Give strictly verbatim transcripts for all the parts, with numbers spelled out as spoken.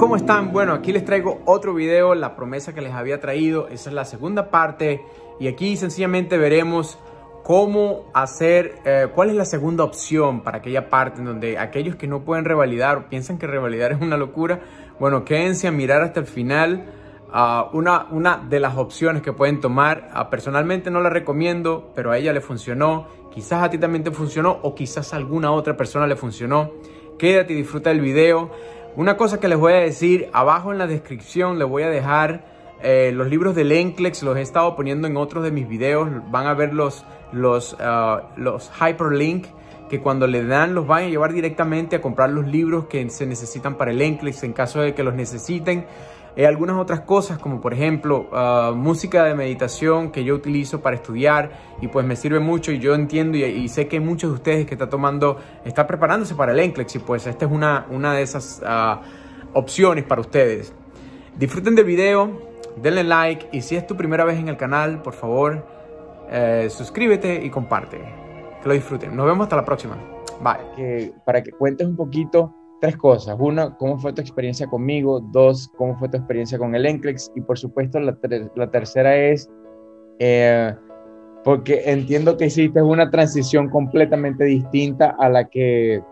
¿cómo están? Bueno, aquí les traigo otro video, la promesa que les había traído. Esa es la segunda parte y aquí sencillamente veremos cómo hacer, eh, cuál es la segunda opción para aquella parte en donde aquellos que no pueden revalidar o piensan que revalidar es una locura. Bueno, quédense a mirar hasta el final. Uh, una, una de las opciones que pueden tomar, uh, personalmente no la recomiendo, pero a ella le funcionó. Quizás a ti también te funcionó o quizás a alguna otra persona le funcionó. Quédate y disfruta el video. Una cosa que les voy a decir, abajo en la descripción les voy a dejar eh, los libros del NCLEX. Los he estado poniendo en otros de mis videos. Van a ver los, los, uh, los hyperlink que cuando le dan los van a llevar directamente a comprar los libros que se necesitan para el NCLEX en caso de que los necesiten. Eh, algunas otras cosas como por ejemplo uh, música de meditación que yo utilizo para estudiar y pues me sirve mucho y yo entiendo y, y sé que hay muchos de ustedes que está tomando, está preparándose para el NCLEX y pues esta es una, una de esas uh, opciones para ustedes. Disfruten del video, denle like y si es tu primera vez en el canal, por favor eh, suscríbete y comparte. Que lo disfruten. Nos vemos hasta la próxima. Bye. Que, para que cuentes un poquito tres cosas. Una, cómo fue tu experiencia conmigo. Dos, cómo fue tu experiencia con el NCLEX. Y por supuesto, la, ter la tercera es, eh, porque entiendo que hiciste una transición completamente distinta a la que,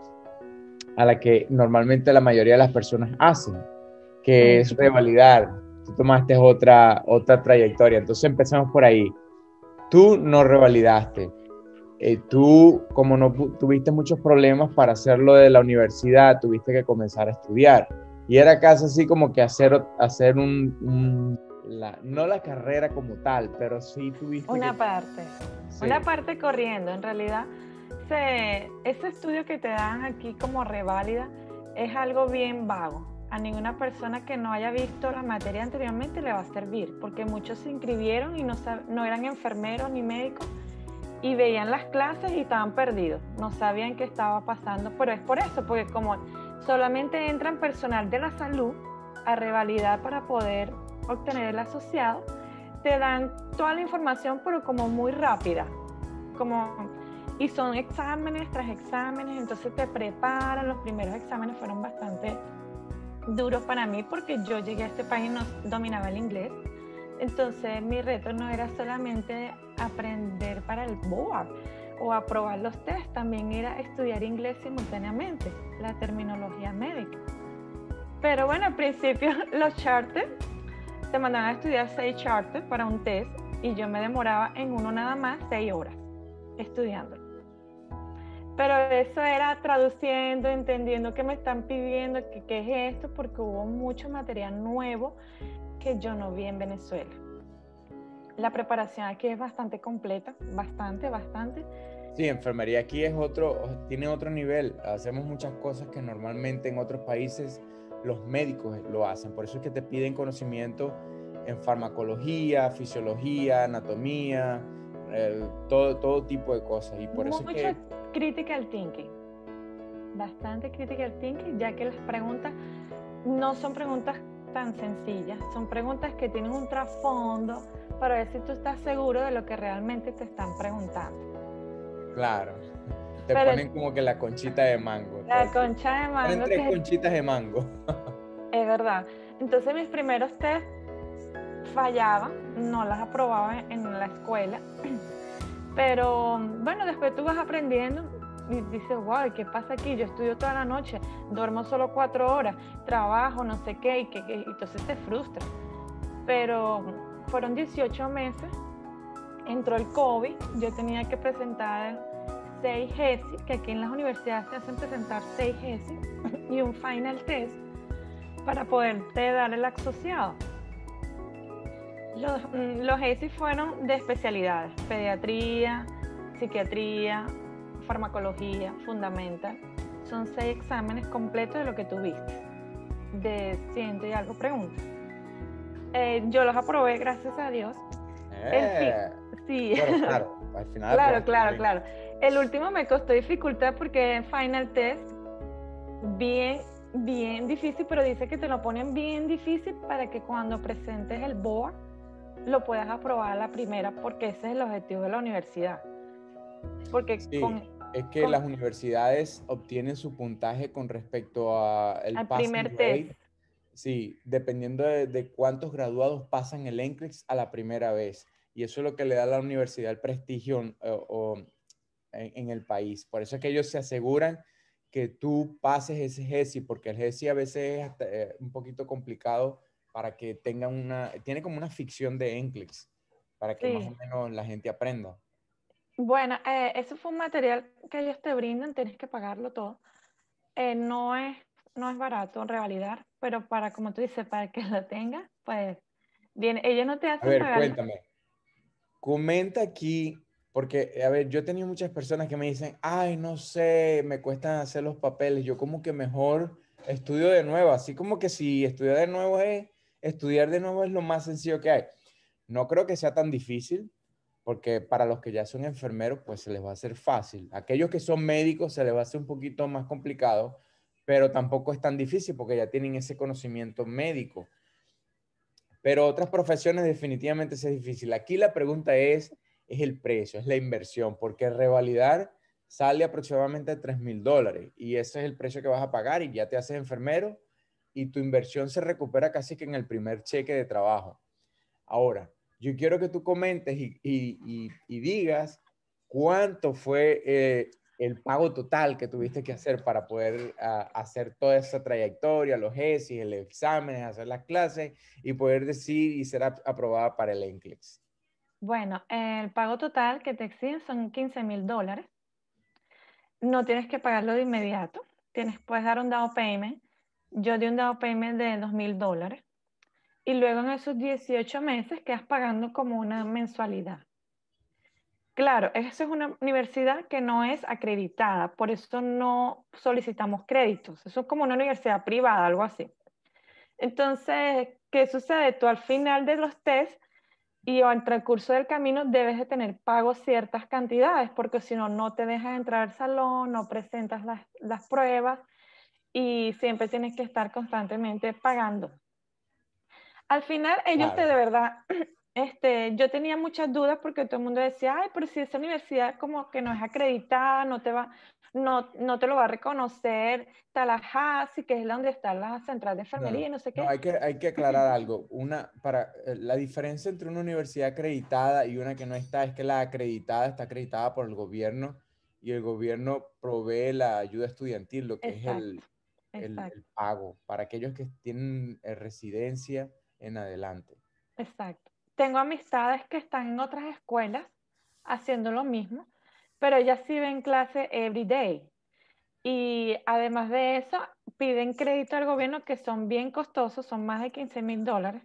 a la que normalmente la mayoría de las personas hacen, que es revalidar. Tú tomaste otra, otra trayectoria. Entonces empezamos por ahí. Tú no revalidaste. Eh, tú, como no tuviste muchos problemas para hacerlo de la universidad, tuviste que comenzar a estudiar. Y era casi así como que hacer, hacer un, un la, no la carrera como tal, pero sí tuviste Una que... parte, sí. Una parte corriendo. En realidad, se, ese estudio que te dan aquí como reválida es algo bien vago. A ninguna persona que no haya visto la materia anteriormente le va a servir, porque muchos se inscribieron y no, no eran enfermeros ni médicos, y veían las clases y estaban perdidos, no sabían qué estaba pasando, pero es por eso, porque como solamente entran personal de la salud a revalidar para poder obtener el asociado, te dan toda la información pero como muy rápida, como, y son exámenes tras exámenes, entonces te preparan. Los primeros exámenes fueron bastante duros para mí porque yo llegué a este país y no dominaba el inglés. Entonces mi reto no era solamente aprender para el board o aprobar los test, también era estudiar inglés simultáneamente, la terminología médica. Pero bueno, al principio los charters, te mandaban a estudiar seis charters para un test y yo me demoraba en uno nada más seis horas estudiándolo. Pero eso era traduciendo, entendiendo qué me están pidiendo, qué, qué es esto, porque hubo mucho material nuevo que yo no vi en Venezuela. La preparación aquí es bastante completa, bastante, bastante. Sí, enfermería aquí es otro, tiene otro nivel. Hacemos muchas cosas que normalmente en otros países los médicos lo hacen. Por eso es que te piden conocimiento en farmacología, fisiología, anatomía, eh, todo, todo tipo de cosas. Y por Mucho eso es que... critical thinking, bastante critical thinking, ya que las preguntas no son preguntas tan sencillas, son preguntas que tienen un trasfondo para ver si tú estás seguro de lo que realmente te están preguntando. Claro, te Pero ponen como que la conchita de mango. La concha de mango. Ponen tres conchitas de mango. Es verdad. Entonces mis primeros test fallaban, no las aprobaba en la escuela, pero bueno, después tú vas aprendiendo y dices, wow, ¿qué pasa aquí? Yo estudio toda la noche, duermo solo cuatro horas, trabajo, no sé qué, y, que, que, y entonces te frustra. Pero fueron dieciocho meses, entró el COVID, yo tenía que presentar seis G E S I, que aquí en las universidades te hacen presentar seis G E S I y un final test para poderte dar el asociado. Los, los G E S I fueron de especialidades, pediatría, psiquiatría, farmacología, fundamental. Son seis exámenes completos de lo que tuviste, de ciento y algo preguntas. Eh, yo los aprobé, gracias a Dios. Eh, El, sí, bueno, claro, al final. claro, pues, claro, bien. claro. El último me costó dificultad porque en final test, bien, bien difícil, pero dice que te lo ponen bien difícil para que cuando presentes el board lo puedas aprobar a la primera, porque ese es el objetivo de la universidad. Porque Sí, con, es que con, las universidades obtienen su puntaje con respecto a el al passing primer grade. test. Sí, dependiendo de, de cuántos graduados pasan el NCLEX a la primera vez. Y eso es lo que le da a la universidad el prestigio o, o en, en, el país. Por eso es que ellos se aseguran que tú pases ese GESI, porque el GESI a veces es hasta, eh, un poquito complicado para que tengan una, tiene como una ficción de NCLEX, para que más o Sí. menos la gente aprenda. Bueno, eh, eso fue un material que ellos te brindan, tienes que pagarlo todo. Eh, no es, no es barato revalidar, pero para, como tú dices, para que lo tengas, pues, bien, ellos no te A hacen ver, pagarlo. cuéntame. Comenta aquí, porque, a ver, yo he tenido muchas personas que me dicen, ay, no sé, me cuestan hacer los papeles. Yo como que mejor estudio de nuevo, así como que si estudiar de nuevo es, estudiar de nuevo es lo más sencillo que hay. No creo que sea tan difícil, porque para los que ya son enfermeros, pues se les va a hacer fácil. Aquellos que son médicos se les va a hacer un poquito más complicado, pero tampoco es tan difícil porque ya tienen ese conocimiento médico. Pero otras profesiones definitivamente es difícil. Aquí la pregunta es, es el precio, es la inversión, porque revalidar sale aproximadamente tres mil dólares y ese es el precio que vas a pagar y ya te haces enfermero y tu inversión se recupera casi que en el primer cheque de trabajo. Ahora, yo quiero que tú comentes y, y, y, y digas cuánto fue eh, el pago total que tuviste que hacer para poder uh, hacer toda esa trayectoria, los GESIs, el examen, hacer las clases y poder decir y ser aprobada para el NCLEX. Bueno, el pago total que te exigen son quince mil dólares. No tienes que pagarlo de inmediato. Tienes, puedes dar un down payment. Yo di un down payment de dos mil dólares. Y luego en esos dieciocho meses quedas pagando como una mensualidad. Claro, esa es una universidad que no es acreditada, por eso no solicitamos créditos. Eso es como una universidad privada, algo así. Entonces, ¿qué sucede? Tú al final de los test y al transcurso del camino debes de tener pago ciertas cantidades, porque si no, no te dejas entrar al salón, no presentas las, las pruebas y siempre tienes que estar constantemente pagando. Al final, ellos te Claro. de verdad, este, yo tenía muchas dudas porque todo el mundo decía, ay, pero si esa universidad como que no es acreditada, no te va, no, no te lo va a reconocer Tallahassee, que es donde está la central de No, enfermería no, y no sé no, qué. hay que, hay que aclarar algo. Una, para, eh, la diferencia entre una universidad acreditada y una que no está es que la acreditada está acreditada por el gobierno y el gobierno provee la ayuda estudiantil, lo que es Exacto, el, el, exacto, el pago para aquellos que tienen eh, residencia en adelante. exacto. Tengo amistades que están en otras escuelas haciendo lo mismo, pero ellas sí ven clase every day. Y además de eso, piden crédito al gobierno que son bien costosos, son más de quince mil dólares,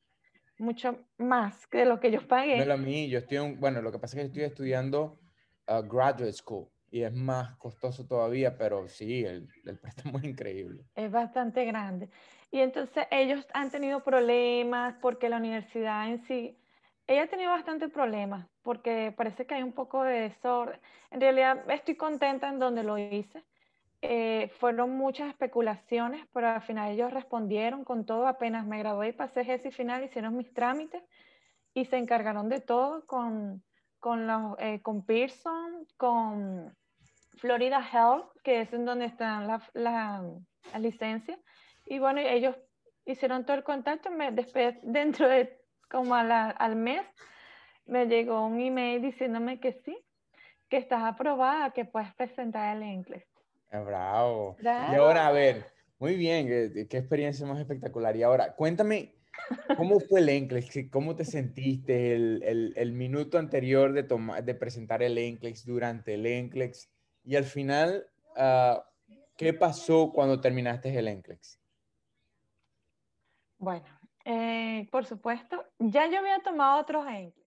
mucho más que lo que yo Dímelo pagué. a mí, yo estoy, en- bueno, lo que pasa es que estoy estudiando uh, graduate school y es más costoso todavía, pero sí, el, el préstamo es increíble. Es bastante grande. Y entonces ellos han tenido problemas porque la universidad en sí, ella ha tenido bastante problemas porque parece que hay un poco de desorden. En realidad estoy contenta en donde lo hice. Eh, fueron muchas especulaciones, pero al final ellos respondieron con todo. Apenas me gradué y pasé ese final, hicieron mis trámites y se encargaron de todo con, con, los, eh, con Pearson, con Florida Health, que es en donde están las la, la licencias. Y bueno, ellos hicieron todo el contacto. Me, después, dentro de como a la, al mes, me llegó un email diciéndome que sí, que estás aprobada, que puedes presentar el inglés. Ah, bravo. Y Claro. ahora, a ver, muy bien, qué, qué experiencia más espectacular. Y ahora, cuéntame, ¿cómo fue el NCLEX? ¿Qué- ¿Cómo te sentiste el, el, el minuto anterior de, toma- de presentar el NCLEX, durante el NCLEX? Y al final, ah, ¿qué pasó cuando terminaste el NCLEX? Bueno, eh, por supuesto, ya yo había tomado otros ejemplos.